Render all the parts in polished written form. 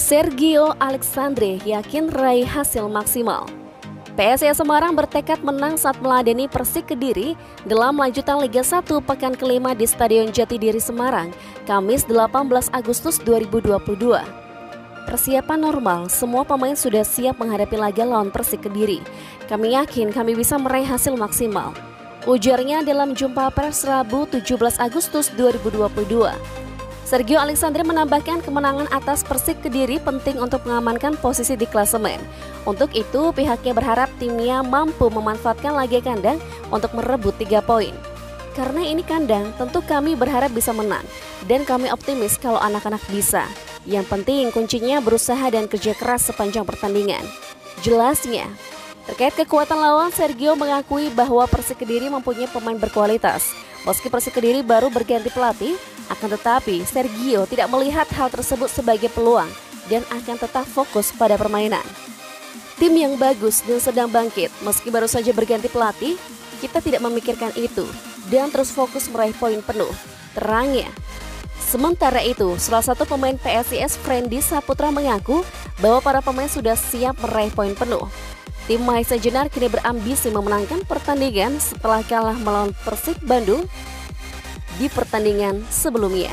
Sergio Alexandre yakin raih hasil maksimal. PSIS Semarang bertekad menang saat meladeni Persik Kediri dalam lanjutan Liga 1 pekan kelima di Stadion Jatidiri Semarang, Kamis 18 Agustus 2022. Persiapan normal, semua pemain sudah siap menghadapi laga lawan Persik Kediri. Kami yakin kami bisa meraih hasil maksimal, ujarnya dalam jumpa pers Rabu 17 Agustus 2022. Sergio Alexandre menambahkan kemenangan atas Persik Kediri penting untuk mengamankan posisi di klasemen. Untuk itu, pihaknya berharap timnya mampu memanfaatkan laga kandang untuk merebut 3 poin. Karena ini kandang, tentu kami berharap bisa menang, dan kami optimis kalau anak-anak bisa. Yang penting kuncinya berusaha dan kerja keras sepanjang pertandingan, jelasnya. Terkait kekuatan lawan, Sergio mengakui bahwa Persik Kediri mempunyai pemain berkualitas. Meski Persik Kediri baru berganti pelatih, akan tetapi Sergio tidak melihat hal tersebut sebagai peluang dan akan tetap fokus pada permainan. Tim yang bagus dan sedang bangkit, meski baru saja berganti pelatih, kita tidak memikirkan itu dan terus fokus meraih poin penuh, terangnya. Sementara itu, salah satu pemain PSIS Friendy Saputra mengaku bahwa para pemain sudah siap meraih poin penuh. Tim Mahesa Jenar kini berambisi memenangkan pertandingan setelah kalah melawan Persib Bandung di pertandingan sebelumnya.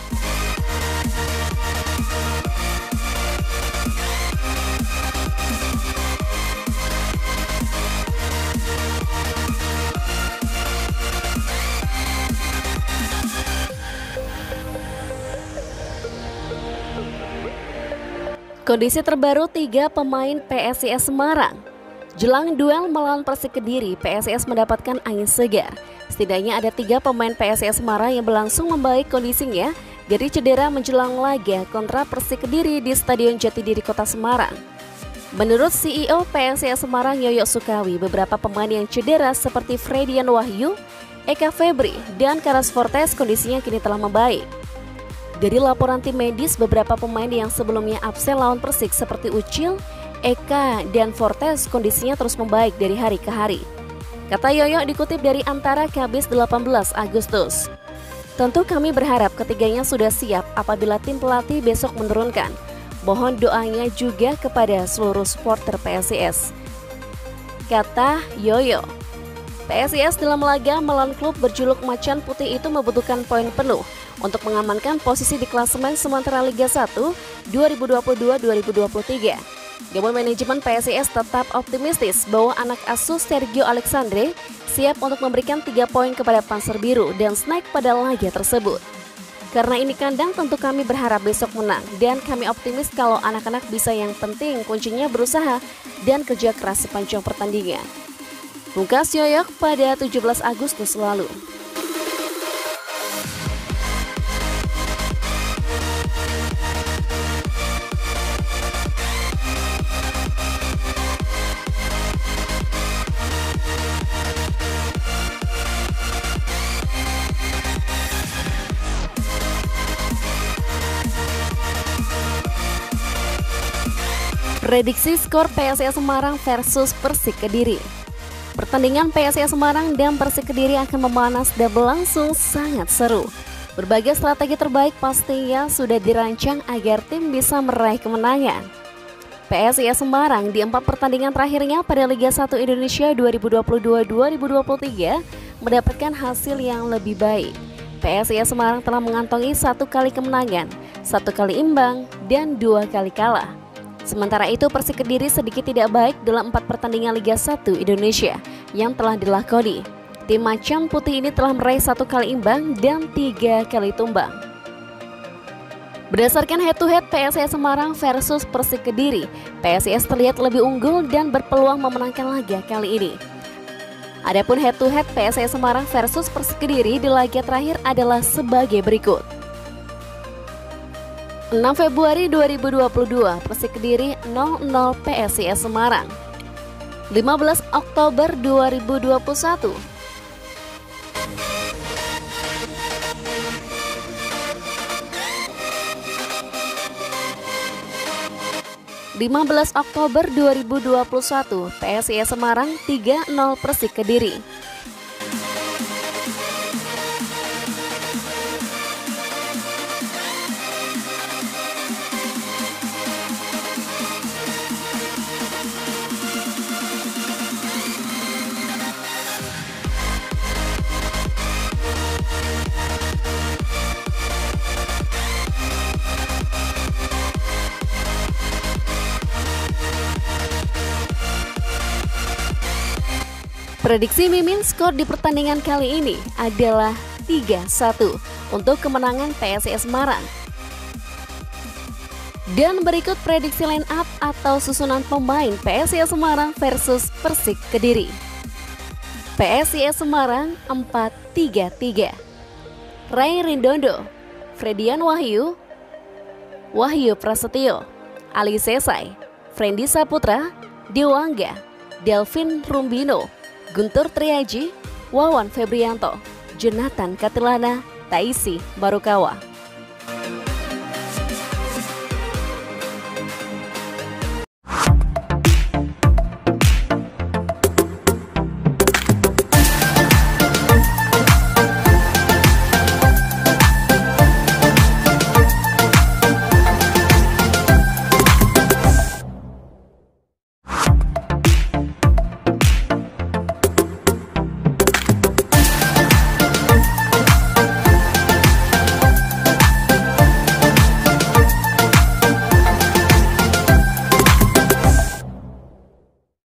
Kondisi terbaru 3 pemain PSIS Semarang. Jelang duel melawan Persik Kediri, PSIS mendapatkan angin segar. Setidaknya ada 3 pemain PSIS Semarang yang berlangsung membaik kondisinya dari cedera menjelang laga kontra Persik Kediri di Stadion Jatidiri Kota Semarang. Menurut CEO PSIS Semarang Yoyo Sukawi, beberapa pemain yang cedera seperti Fredian Wahyu, Eka Febri, dan Karas Fortes kondisinya kini telah membaik. Dari laporan tim medis, beberapa pemain yang sebelumnya absen lawan Persik seperti Ucil, Eka, dan Fortes kondisinya terus membaik dari hari ke hari. Kata Yoyo dikutip dari Antara Kamis 18 Agustus. Tentu kami berharap ketiganya sudah siap apabila tim pelatih besok menurunkan. Mohon doanya juga kepada seluruh supporter PSIS, kata Yoyo. PSIS dalam laga melawan klub berjuluk Macan Putih itu membutuhkan poin penuh untuk mengamankan posisi di klasemen sementara Liga 1 2022-2023. Namun manajemen PSIS tetap optimistis bahwa anak asuh Sergio Alexandre siap untuk memberikan 3 poin kepada Panser Biru dan snack pada laga tersebut. Karena ini kandang, tentu kami berharap besok menang dan kami optimis kalau anak-anak bisa. Yang penting kuncinya berusaha dan kerja keras sepanjang pertandingan, ungkas Yoyo pada 17 Agustus lalu. Prediksi skor PSIS Semarang versus Persik Kediri. Pertandingan PSIS Semarang dan Persik Kediri akan memanas dan berlangsung sangat seru. Berbagai strategi terbaik pastinya sudah dirancang agar tim bisa meraih kemenangan. PSIS Semarang di 4 pertandingan terakhirnya pada Liga 1 Indonesia 2022-2023 mendapatkan hasil yang lebih baik. PSIS Semarang telah mengantongi 1 kali kemenangan, 1 kali imbang, dan 2 kali kalah. Sementara itu Persik Kediri sedikit tidak baik dalam 4 pertandingan Liga 1 Indonesia yang telah dilakoni. Tim Macan Putih ini telah meraih 1 kali imbang dan 3 kali tumbang. Berdasarkan head-to-head PSIS Semarang versus Persik Kediri, PSIS terlihat lebih unggul dan berpeluang memenangkan laga kali ini. Adapun head-to-head PSIS Semarang versus Persik Kediri di laga terakhir adalah sebagai berikut. 6 Februari 2022, Persik Kediri 0-0 PSIS Semarang. 15 Oktober 2021. 15 Oktober 2021, PSIS Semarang 3-0 Persik Kediri. Prediksi Mimin skor di pertandingan kali ini adalah 3-1 untuk kemenangan PSIS Semarang. Dan berikut prediksi line up atau susunan pemain PSIS Semarang versus Persik Kediri. PSIS Semarang 4-3-3. Ray Rindondo, Fredian Wahyu, Wahyu Prasetyo, Ali Sesai, Frendi Saputra, Dewangga, Delvin Rumbino, Guntur Triaji, Wawan Febrianto, Jonathan Katilana, Taisi Barukawa.